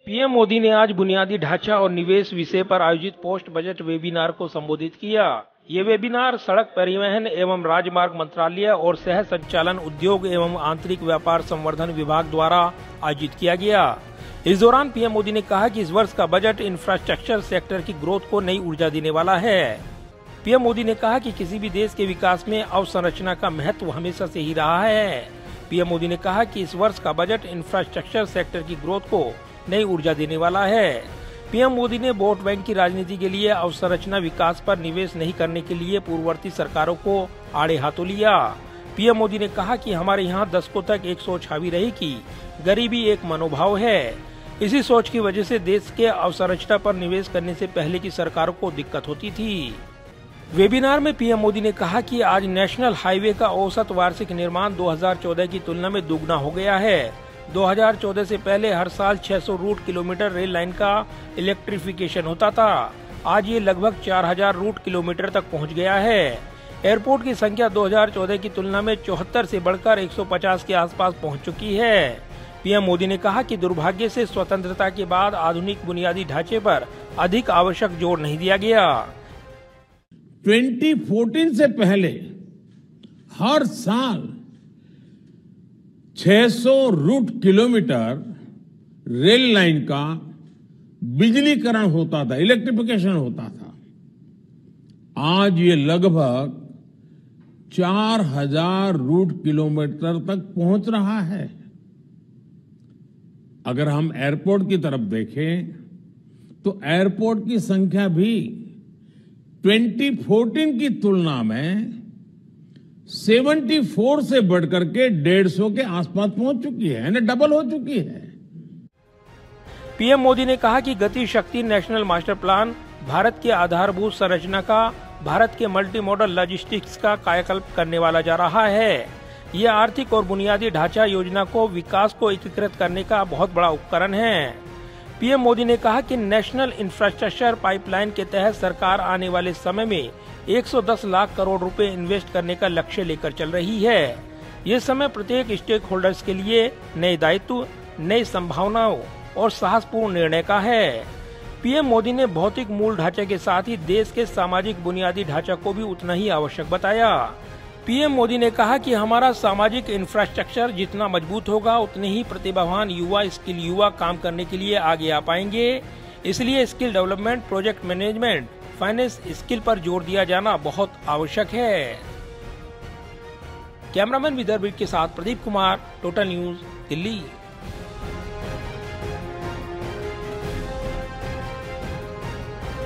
PM Modi ने आज बुनियादी ढांचा और निवेश विषय पर आयोजित पोस्ट बजट वेबिनार को संबोधित किया। ये वेबिनार सड़क परिवहन एवं राजमार्ग मंत्रालय और सह संचालन उद्योग एवं आंतरिक व्यापार संवर्धन विभाग द्वारा आयोजित किया गया। इस दौरान पीएम मोदी ने कहा कि इस वर्ष का बजट इंफ्रास्ट्रक्चर सेक्टर की ग्रोथ को नई ऊर्जा देने वाला है। पीएम मोदी ने कहा कि किसी भी देश के विकास में अवसंरचना का महत्व हमेशा से ही रहा है। पीएम मोदी ने कहा कि इस वर्ष का बजट इंफ्रास्ट्रक्चर सेक्टर की ग्रोथ को नई ऊर्जा देने वाला है। पीएम मोदी ने वोट बैंक की राजनीति के लिए अवसंरचना विकास पर निवेश नहीं करने के लिए पूर्ववर्ती सरकारों को आड़े हाथों लिया। पीएम मोदी ने कहा कि हमारे यहाँ दशकों तक एक सोच हावी रही कि गरीबी एक मनोभाव है। इसी सोच की वजह से देश के अवसंरचना पर निवेश करने से पहले की सरकारों को दिक्कत होती थी। वेबिनार में पीएम मोदी ने कहा कि आज नेशनल हाईवे का औसत वार्षिक निर्माण 2014 की तुलना में दुगना हो गया है। 2014 से पहले हर साल 600 रूट किलोमीटर रेल लाइन का इलेक्ट्रिफिकेशन होता था। आज ये लगभग 4000 रूट किलोमीटर तक पहुंच गया है। एयरपोर्ट की संख्या 2014 की तुलना में 74 से बढ़कर 150 के आसपास पहुंच चुकी है। पीएम मोदी ने कहा कि दुर्भाग्य से स्वतंत्रता के बाद आधुनिक बुनियादी ढांचे पर अधिक आवश्यक जोर नहीं दिया गया। 2014 से पहले हर साल 600 रूट किलोमीटर रेल लाइन का बिजलीकरण होता था, इलेक्ट्रिफिकेशन होता था। आज ये लगभग 4000 रूट किलोमीटर तक पहुंच रहा है। अगर हम एयरपोर्ट की तरफ देखें तो एयरपोर्ट की संख्या भी 2014 की तुलना में 74 से बढ़कर के 150 के आसपास पहुंच चुकी है, यानी डबल हो चुकी है। पीएम मोदी ने कहा कि गति शक्ति नेशनल मास्टर प्लान भारत के आधारभूत संरचना का, भारत के मल्टी मॉडल लॉजिस्टिक्स का कायाकल्प करने वाला जा रहा है। ये आर्थिक और बुनियादी ढांचा योजना को विकास को एकीकृत करने का बहुत बड़ा उपकरण है। पीएम मोदी ने कहा कि नेशनल इंफ्रास्ट्रक्चर पाइपलाइन के तहत सरकार आने वाले समय में 110 लाख करोड़ रुपए इन्वेस्ट करने का लक्ष्य लेकर चल रही है। ये समय प्रत्येक स्टेक होल्डर्स के लिए नए दायित्व, नई संभावनाओं और साहसपूर्ण निर्णय का है। पीएम मोदी ने भौतिक मूल ढांचे के साथ ही देश के सामाजिक बुनियादी ढांचा को भी उतना ही आवश्यक बताया। पीएम मोदी ने कहा कि हमारा सामाजिक इंफ्रास्ट्रक्चर जितना मजबूत होगा उतने ही प्रतिभावान स्किल युवा काम करने के लिए आगे आ पाएंगे। इसलिए skill development, project management, finance skill पर जोर दिया जाना बहुत आवश्यक है। कैमरामैन विदर्भ के साथ प्रदीप कुमार, टोटल न्यूज, दिल्ली।